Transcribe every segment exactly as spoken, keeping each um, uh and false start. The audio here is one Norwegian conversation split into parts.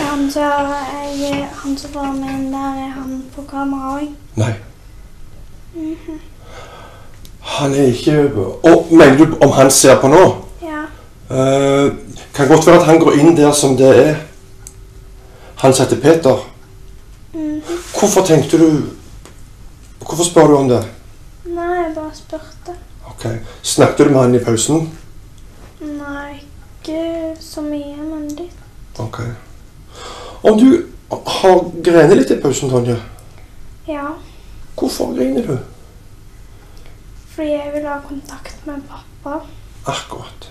han sa jeg, han som var med inn der, er han på kamera også? Nei. Mhm. Han er ikke... Og mener du om han ser på nå? Ja. Uh, kan godt være at han går inn der som det er. Han heter Peter. Mhm. Hvorfor tenkte du... Hvorfor spør du om det? Nei, jeg bare spurte. Ok. Snakket du med han i pausen? Nei, ikke så mye, men litt. Ok. Om du har grenet litt i pausen, Tonje? Ja, Hvorfor griner du? fordi jeg vil ha kontakt med pappa. Akkurat.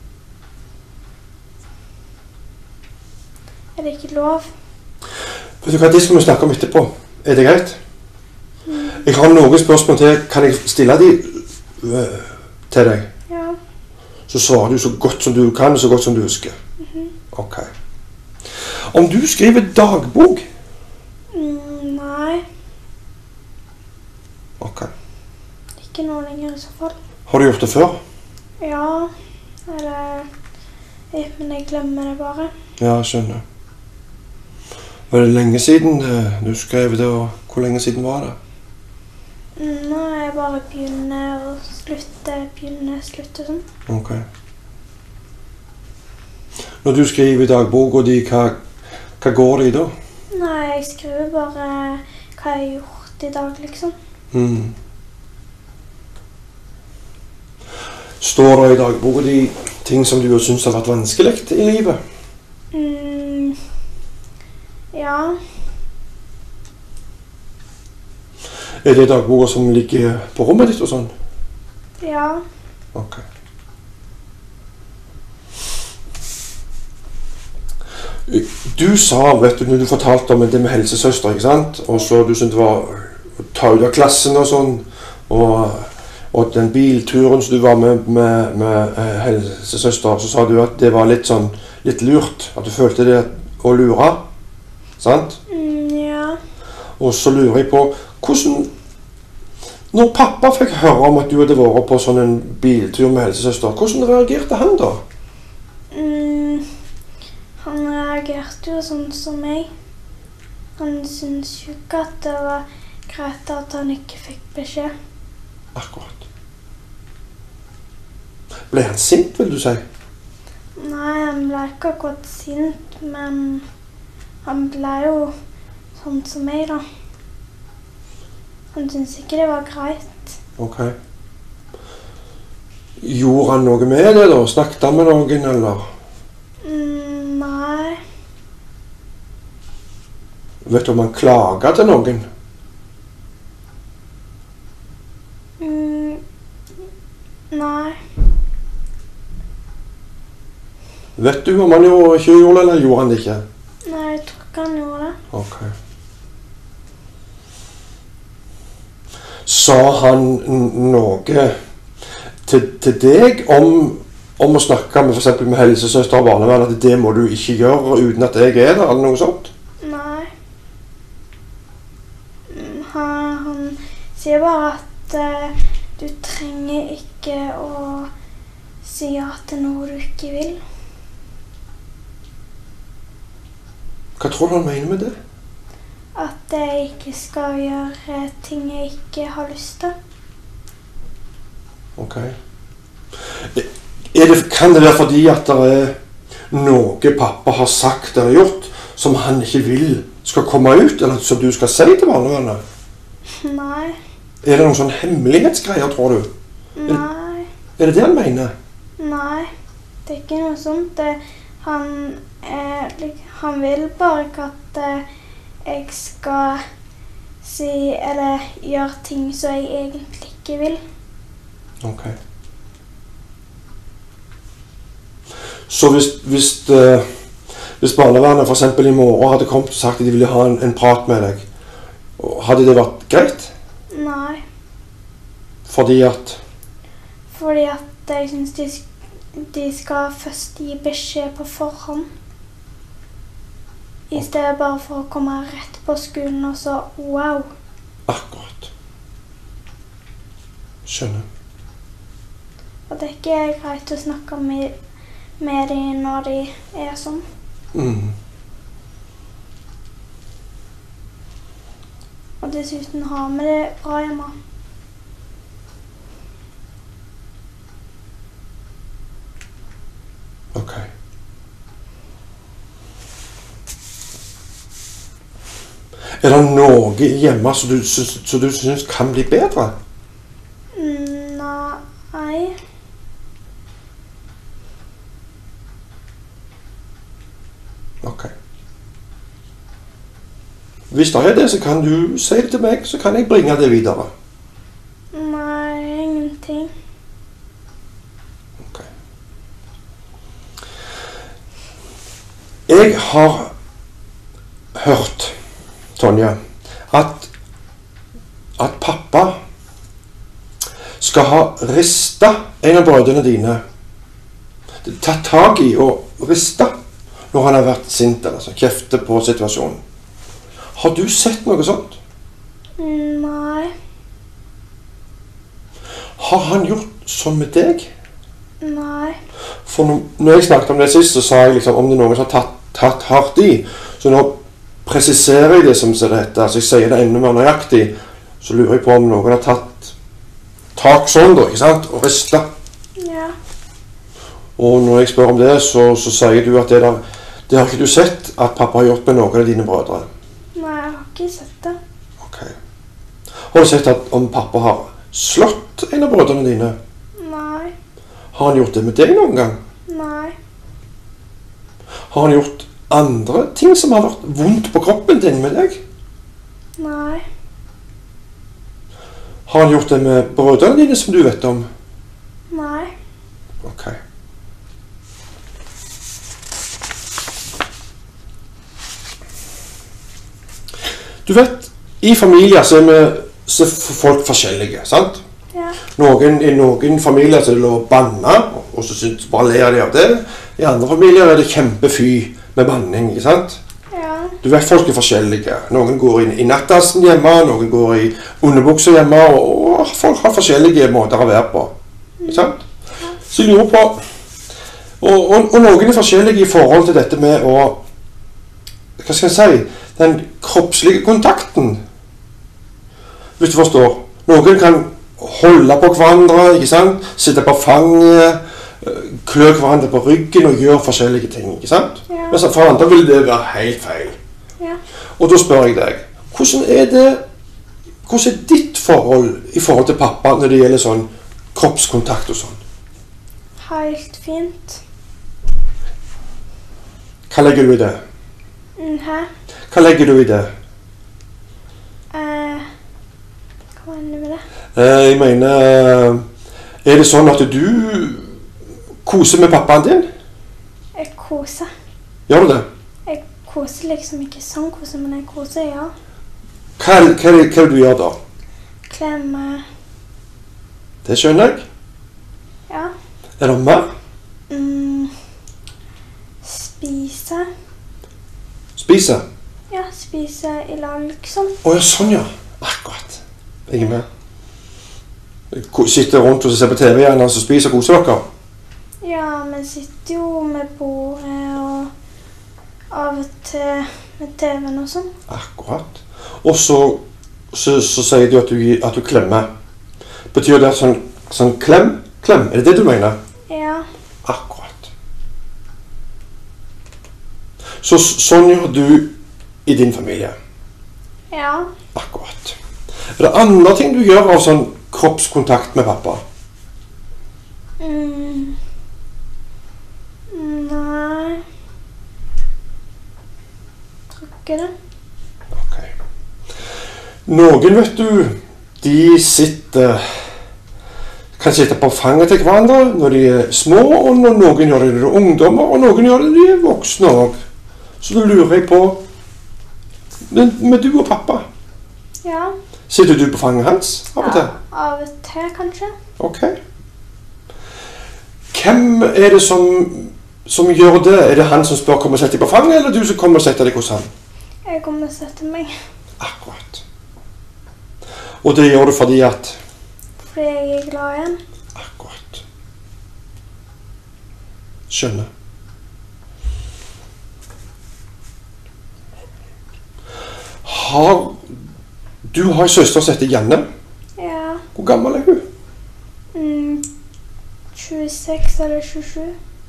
Er det ikke lov? Vet du hva, det skal vi snakke om etterpå. Er det greit? Mm. Jeg har noen spørsmål til. Kan jeg stille de øh, til deg? Ja. Så svarer du så godt som du kan, så godt som du husker. Mhm. Ok. Om du skriver dagbok? Mm, nei, Ok. ikke nå lenger i så fall. Har du gjort det før? Ja, eller... eh, Men jeg glemmer det bare. Ja, skjønner. Var det lenge siden øh, du skrev det, og hvor lenge siden var det? Mm, Nå er jeg bare begynne og slutte, begynne, slutte sånn. Ok. Når du skriver dagbok, og de, hva, hva går det i da? Nei, jeg skriver bare hva jeg har gjort i dag, liksom. Mm. Står det i dagboka de ting som du har syntes har vært vanskelig i livet? Mm, ja, Er det dagboka som ligger på rommet ditt og sånn? ja, Ok. Du sa, vet du, når du fortalte om det med helsesøster, ikke sant? Og så du syntes det var å ta ut av klassen og sånn, og, og den bilturen som du var med med, med eh, helsesøster, så sa du at det var litt sånn, litt lurt, at du følte det å lure, sant? mm, ja. Og så lurer jeg på, hvordan, når pappa fikk høre om at du hadde vært på sånn en biltur med helsesøster, hvordan reagerte han da? Mm, han reagerte jo sånn som meg. Han syntes jo ikke at det var greit at han ikke fikk beskjed. Akkurat. Ble han sint, vil du si? Nei, han ble ikke akkurat sint, men han ble jo sånn som meg da. Han syntes ikke det var greit. Ok. Gjorde han noe med det da? Snakket han med noen, eller? Mm, nei. Vet du om han klaget til noen? Mm, nei. Vet du om han gjorde, ikke gjorde det, eller gjorde han det ikke? Nei, jeg tror ikke han gjorde det. Ok. Sa han n- noe til, til deg om, om å snakke med, for eksempel med helsesøster og barnevern, at det må du ikke gjøre uten at jeg er der, eller noe sånt? Nei. Mm, Han, han sier bare at eh, du trenger ikke å si ja til noe du ikke vil. Hva tror du han mener med det? At jeg ikke skal gjøre ting jeg ikke har lyst til. Ok. Er det, kan det være fordi at det er noe pappa har sagt eller gjort som han ikke vil skal komme ut, eller som du skal si til barnevernet? Nei. Er det noen sånn hemmelighetsgreier, tror du? Nei. Er det det han mener? Nei. Det er ikke noe sånt. Det, han, er, lik- han vil bare ikke at eh, jeg skal si eller gjøre ting som jeg egentlig ikke vil. Ok. Så hvis, hvis, eh, hvis barnevernet for eksempel i morgen hadde kommet og sagt at de ville ha en, en prat med deg, hadde det vært greit? Nei. Fordi at... Fordi at jeg synes de, sk- de skal først gi beskjed på forhånd. I stedet bare for å komme rett på skolen og så wow. Akkurat. Skjønner. Og det er ikke greit å snakke med, med dem når de er sånn. Mm. dessuten har vi det bra hjemme. Ok. Er det noe hjemme som du, som du synes kan bli bedre? Nei. Ok. Hvis det er det, så kan du si det til meg, så kan jeg bringe det videre. Nei, ingenting. Ok. Jeg har hørt, Tonje, at, at pappa skal ha ristet en av brødrene dine. Tatt tag i og ristet når han har vært sint eller så, kjeftet på situasjonen. Har du sett noe sånt? Nei. Har han gjort sånn med deg? Nei. For når, når jeg snakket om det sist, så sa jeg liksom om det er noen som har tatt, tatt hardt i. Så nå presiserer jeg det som det heter. Altså jeg sier det enda mer nøyaktig. Så lurer jeg på om noen har tatt tak sånn da, ikke sant? Og ristet. Ja. Og når jeg spør om det, så, så sier du at det der, det har ikke du sett at pappa har gjort med noen av dine brødre. Nei, jeg har ikke sett det. Ok. Har du sett at om pappa har slått en av brødrene dine? Nei. Har han gjort det med deg noen gang? Nei. Har han gjort andre ting som har vært vondt på kroppen din med deg? Nei. Har han gjort det med brødrene dine som du vet om? Nei. Ok. Du vet, i familier så er, vi, så er folk forskjellige, sant? Ja. Noen, I noen familier så er det lov å banne, og så synes, bare ler de av det. I andre familier er det kjempefy med banning, ikke sant? Ja. Du vet, folk er forskjellige. Noen går inn i nattassen hjemme, noen går i underbukser hjemme, og, og folk har forskjellige måter å være på, ikke sant? Så jeg lurer på, og, og, og noen er forskjellige i forhold til dette med å, hva skal jeg si, den kroppslige kontakten, hvis du forstår. Noen kan holde på hverandre, ikke sant? Sitte på fanget, klø hverandre på ryggen og gjøre forskjellige ting, ikke sant? Ja. Men for andre vil det være helt feil. Ja. Og da spør jeg deg, hvordan er det, hvordan er ditt forhold i forhold til pappa når det gjelder sånn kroppskontakt og sånn? Helt fint. Hva legger du i det? Mm, Hæ? Hva legger du i det? Eh, hva mener du med det? Eh, jeg mener, er det sånn at du koser med pappaen din? Jeg koser. Gjør du det? Jeg koser liksom ikke sånn koser, men jeg koser, ja. Hva er, hva er, det, hva er det du gjør da? Klemme. Det skjønner jeg. Ja. Er det mer? Mm, spise. Spise? Ja, spise i lag, liksom. Åja, sånn ja. Akkurat. Jeg er med. Ko- Sitter rundt og ser på T V igjen, og så spiser og koser dere? Ja, vi sitter jo med bordet og av og til med T V-en og sånn. Akkurat. Og så, så, så sier du at du, gi- at du klemmer. Betyr det sånn, sånn klem? Klem? Er det det du mener? Ja. Akkurat. Så s- sånn gjør du i din familie? Ja. Akkurat. Er det andre ting du gjør av sånn kroppskontakt med pappa? Mm. Nei. Tror ikke det. Ok. Noen, vet du, de sitter kan sitte på fanget til hverandre når de er små, og når noen gjør det når de er ungdommer, og noen gjør det når de er voksne også. Så da lurer jeg på, men med du og pappa, Ja. sitter du på fanget hans av og til? Ja, av og til, kanskje. Ok. Hvem er det som, som gjør det? Er det han som spør kom og sette deg på fanget, eller du som kommer og setter deg hos han? Jeg kommer og setter meg. Akkurat. Og det gjør du fordi at Fordi jeg er glad i han. Akkurat. Skjønner. Har Du har en søster som heter Janne. Ja. Hvor gammel er hun? Mm, tjueseks eller tjuesju.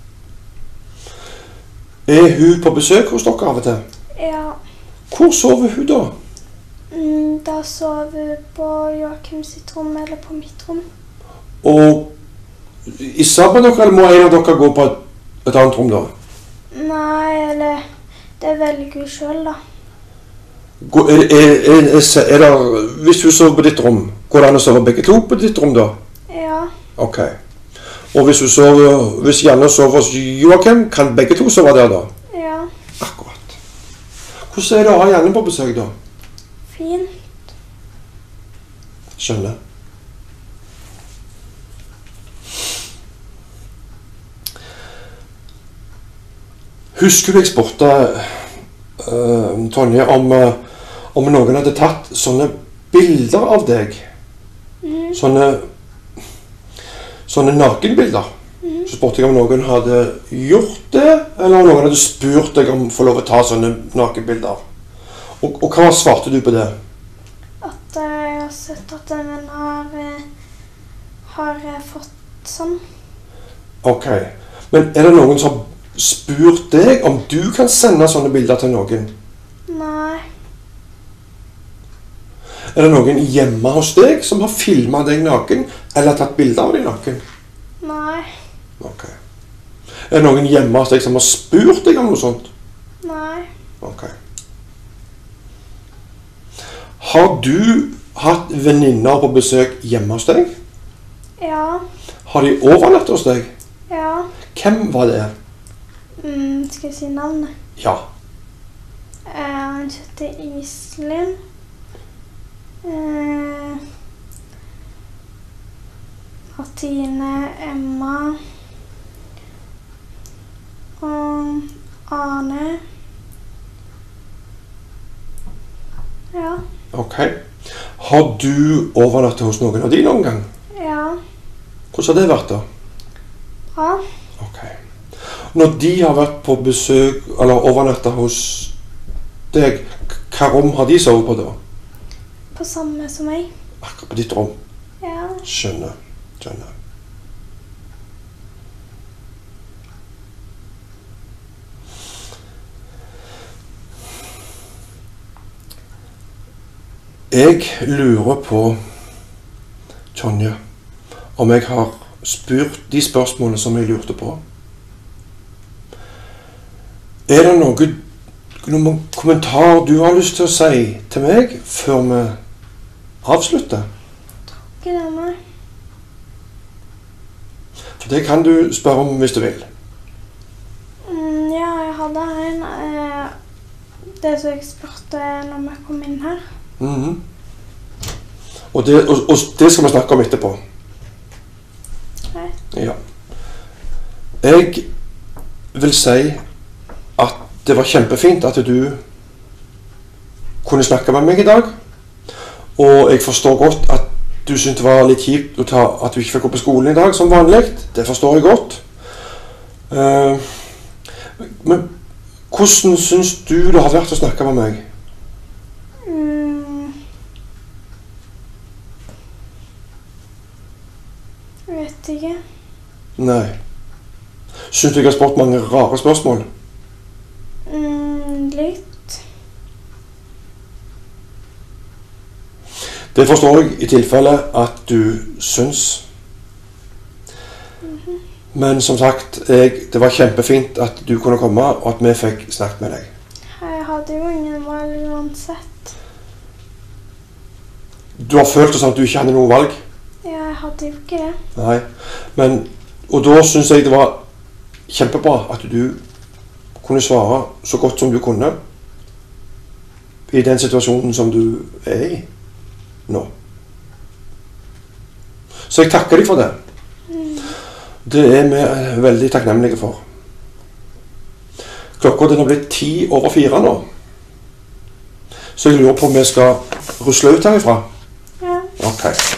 Er hun på besøk hos dere av og til? Ja. Hvor sover hun da? Mm, da sover hun på Joakim sitt rom eller på mitt rom. Og i sammen med dere, eller må en av dere gå på et, et annet rom da? Nei, eller det velger hun selv da. Går, er, er, er, er, er det, hvis hun sover på ditt rom, går det an å sove begge to på ditt rom da? Ja. Ok. Og hvis, hun sover, hvis Janne sover hos Joakim, kan begge to sove der da? Ja. Akkurat. Hvordan er det å ha Janne på besøk da? Fint. Skjønner. Husker du jeg spurte uh, Tonje om, uh, om noen hadde tatt sånne bilder av deg? Mm. Sånne, sånne nakenbilder. Mm. Så spurte jeg om noen hadde gjort det, eller om noen hadde spurt deg om å få lov å ta sånne nakenbilder. Og, og hva svarte du på det? At uh, jeg har sett at en venn har, uh, har uh, fått sånn. Ok, men er det noen som har spurt deg om du kan sende sånne bilder til noen? Nei. Er det noen hjemme hos deg som har filmet deg naken, eller tatt bilder av deg naken? Nei. Ok. Er det noen hjemme hos deg som har spurt deg om noe sånt? Nei. Ok. Har du hatt venninner på besøk hjemme hos deg? Ja. Har de overnattet hos deg? Ja. Hvem var det? Mm, skal jeg si navnet? Ja. Uh, han heter Iselin. Uh, Martine, Emma og Arne. Ja. Ok. Har du overnattet hos noen av de noen gang? Ja. Hvordan har det vært da? Bra. Ok. Når de har vært på besøk, eller overnattet hos deg, hva rom har de sovet på da? På samme som meg. Akkurat på ditt rom? Ja. Skjønner, skjønner. Jeg lurer på, Tonje, om jeg har spurt de spørsmålene som jeg lurte på. Er det noe, noen kommentar du har lyst til å si til meg før vi avslutter? Ikke det, nei. For det kan du spørre om hvis du vil. Mm, ja, jeg hadde en. Eh, det som jeg spurte når vi kom inn her. Mhm. Og, det, og, og det skal vi snakke om etterpå. Greit. Ja. Jeg vil si at det var kjempefint at du kunne snakke med meg i dag. Og jeg forstår godt at du syntes det var litt kjipt å ta, at du ikke fikk gå på skolen i dag som vanlig. Det forstår jeg godt. Uh, men hvordan syns du det har vært å snakke med meg? Mm. Jeg vet ikke. Nei. Syns du jeg har spurt mange rare spørsmål? Mm, litt. Det forstår jeg i tilfelle at du syns. Mm-hmm. Men som sagt, jeg, det var kjempefint at du kunne komme, og at vi fikk snakket med deg. Jeg hadde jo ingen valg uansett. Du har følt det sånn at du ikke hadde noe valg? Ja, jeg hadde jo ikke det. Nei. Men, og da synes jeg det var kjempebra at du kunne svare så godt som du kunne i den situasjonen som du er i nå. Så jeg takker deg for det. Mm. Det er vi veldig takknemlige for. Klokka den har blitt ti over fire nå. Så jeg lurer på om vi skal rusle ut herifra. Ja. Ok.